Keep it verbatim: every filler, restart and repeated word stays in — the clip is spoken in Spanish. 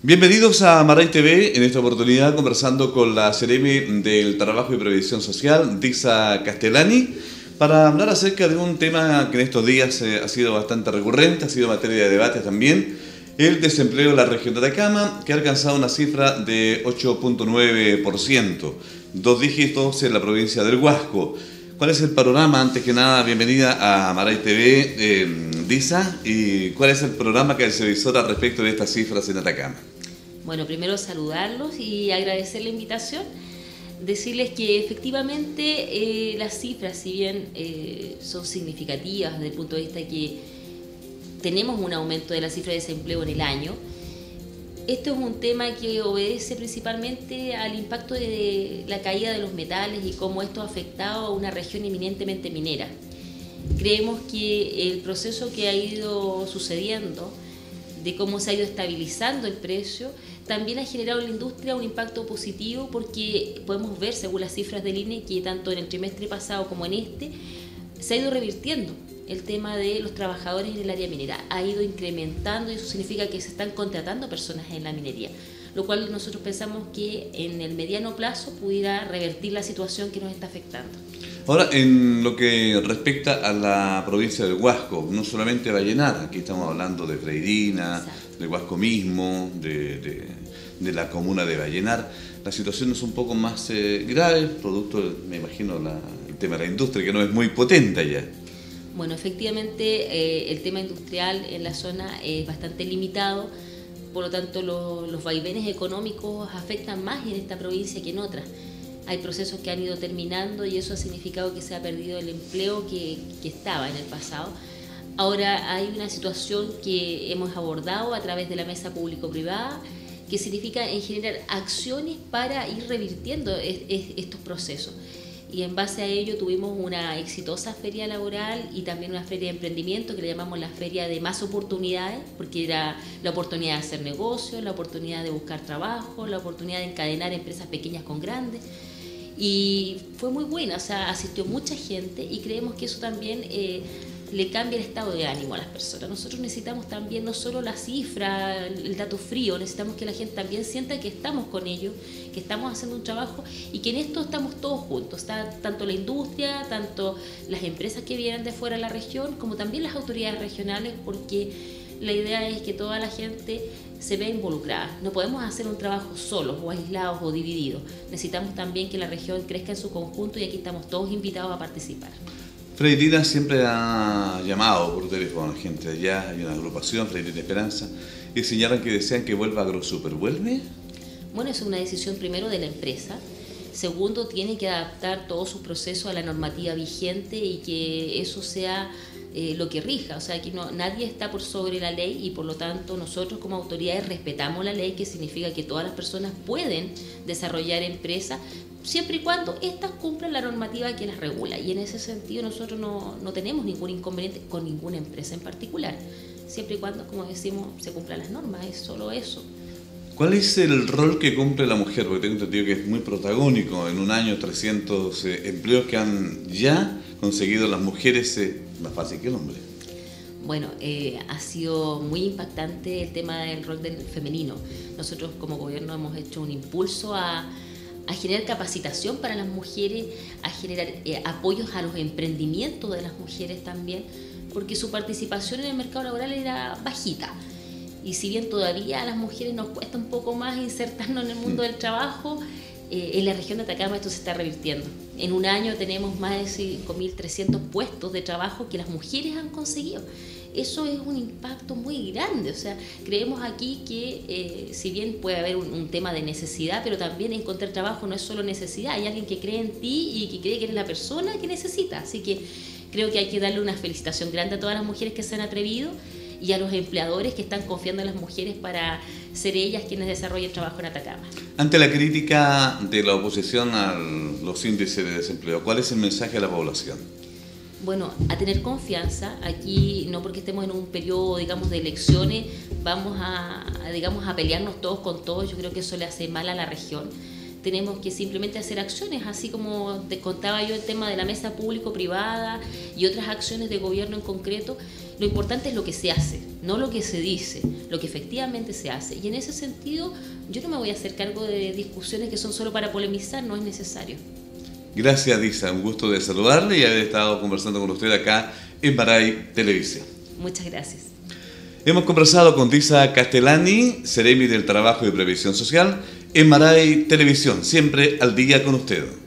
Bienvenidos a Amaray T V, en esta oportunidad conversando con la Seremi del Trabajo y Previsión Social, Disa Castellani, para hablar acerca de un tema que en estos días eh, ha sido bastante recurrente, ha sido materia de debate también, el desempleo en la región de Atacama, que ha alcanzado una cifra de ocho punto nueve por ciento, dos dígitos en la provincia del Huasco. ¿Cuál es el panorama? Antes que nada, bienvenida a Amaray T V, eh, Disa, y ¿cuál es el programa que se visora respecto de estas cifras en Atacama? Bueno, primero saludarlos y agradecer la invitación, decirles que efectivamente eh, las cifras, si bien eh, son significativas desde el punto de vista de que tenemos un aumento de la cifra de desempleo en el año, esto es un tema que obedece principalmente al impacto de la caída de los metales y cómo esto ha afectado a una región eminentemente minera. Creemos que el proceso que ha ido sucediendo, de cómo se ha ido estabilizando el precio, también ha generado en la industria un impacto positivo, porque podemos ver, según las cifras del I N E, que tanto en el trimestre pasado como en este, se ha ido revirtiendo el tema de los trabajadores en el área minera. Ha ido incrementando y eso significa que se están contratando personas en la minería, lo cual nosotros pensamos que en el mediano plazo pudiera revertir la situación que nos está afectando. Ahora, en lo que respecta a la provincia del Huasco, no solamente Vallenar, aquí estamos hablando de Freirina, Exacto. del Huasco mismo, de, de, de la comuna de Vallenar, la situación es un poco más eh, grave, producto, me imagino, la, el tema de la industria, que no es muy potente allá. Bueno, efectivamente eh, el tema industrial en la zona es bastante limitado, por lo tanto lo, los vaivenes económicos afectan más en esta provincia que en otras. Hay procesos que han ido terminando y eso ha significado que se ha perdido el empleo que, que estaba en el pasado. Ahora hay una situación que hemos abordado a través de la mesa público-privada, que significa en generar acciones para ir revirtiendo es, es, estos procesos. Y en base a ello tuvimos una exitosa feria laboral y también una feria de emprendimiento que le llamamos la feria de más oportunidades, porque era la oportunidad de hacer negocios, la oportunidad de buscar trabajo, la oportunidad de encadenar empresas pequeñas con grandes. Y fue muy buena, o sea, asistió mucha gente y creemos que eso también eh, le cambia el estado de ánimo a las personas. Nosotros necesitamos también no solo la cifra, el dato frío, necesitamos que la gente también sienta que estamos con ellos, que estamos haciendo un trabajo y que en esto estamos todos juntos, está tanto la industria, tanto las empresas que vienen de fuera de la región, como también las autoridades regionales, porque la idea es que toda la gente se vea involucrada. No podemos hacer un trabajo solos o aislados o divididos. Necesitamos también que la región crezca en su conjunto y aquí estamos todos invitados a participar. Freirina siempre ha llamado por teléfono a la gente de allá, hay una agrupación, Freirina Esperanza, y señalan que desean que vuelva AgroSuper. ¿Vuelve? Bueno, es una decisión primero de la empresa. Segundo, tiene que adaptar todos sus procesos a la normativa vigente y que eso sea eh, lo que rija. O sea, que no, nadie está por sobre la ley y por lo tanto nosotros como autoridades respetamos la ley, que significa que todas las personas pueden desarrollar empresas siempre y cuando éstas cumplan la normativa que las regula. Y en ese sentido nosotros no, no tenemos ningún inconveniente con ninguna empresa en particular, siempre y cuando, como decimos, se cumplan las normas, es solo eso. ¿Cuál es el rol que cumple la mujer? Porque tengo entendido que es muy protagónico. En un año, trescientos eh, empleos que han ya conseguido las mujeres, eh, más fácil que el hombre. Bueno, eh, ha sido muy impactante el tema del rol del femenino. Nosotros como gobierno hemos hecho un impulso a, a generar capacitación para las mujeres, a generar eh, apoyos a los emprendimientos de las mujeres también, porque su participación en el mercado laboral era bajita. Y si bien todavía a las mujeres nos cuesta un poco más insertarnos en el mundo del trabajo, eh, en la región de Atacama esto se está revirtiendo. En un año tenemos más de cinco mil trescientos puestos de trabajo que las mujeres han conseguido. Eso es un impacto muy grande. O sea, creemos aquí que eh, si bien puede haber un, un tema de necesidad, pero también encontrar trabajo no es solo necesidad. Hay alguien que cree en ti y que cree que eres la persona que necesita. Así que creo que hay que darle una felicitación grande a todas las mujeres que se han atrevido y a los empleadores que están confiando en las mujeres para ser ellas quienes desarrollen trabajo en Atacama. Ante la crítica de la oposición a los índices de desempleo, ¿cuál es el mensaje a la población? Bueno, a tener confianza. Aquí no porque estemos en un periodo, digamos, de elecciones, vamos a, a, digamos, a pelearnos todos con todos. Yo creo que eso le hace mal a la región. Tenemos que simplemente hacer acciones, así como te contaba yo el tema de la mesa público-privada y otras acciones de gobierno en concreto. Lo importante es lo que se hace. no lo que se dice, lo que efectivamente se hace. Y en ese sentido, yo no me voy a hacer cargo de discusiones que son solo para polemizar, no es necesario. Gracias, Disa. Un gusto de saludarle y haber estado conversando con usted acá en Maray Televisión. Muchas gracias. Hemos conversado con Disa Castellani, Seremi del Trabajo y Previsión Social, en Maray Televisión, siempre al día con usted.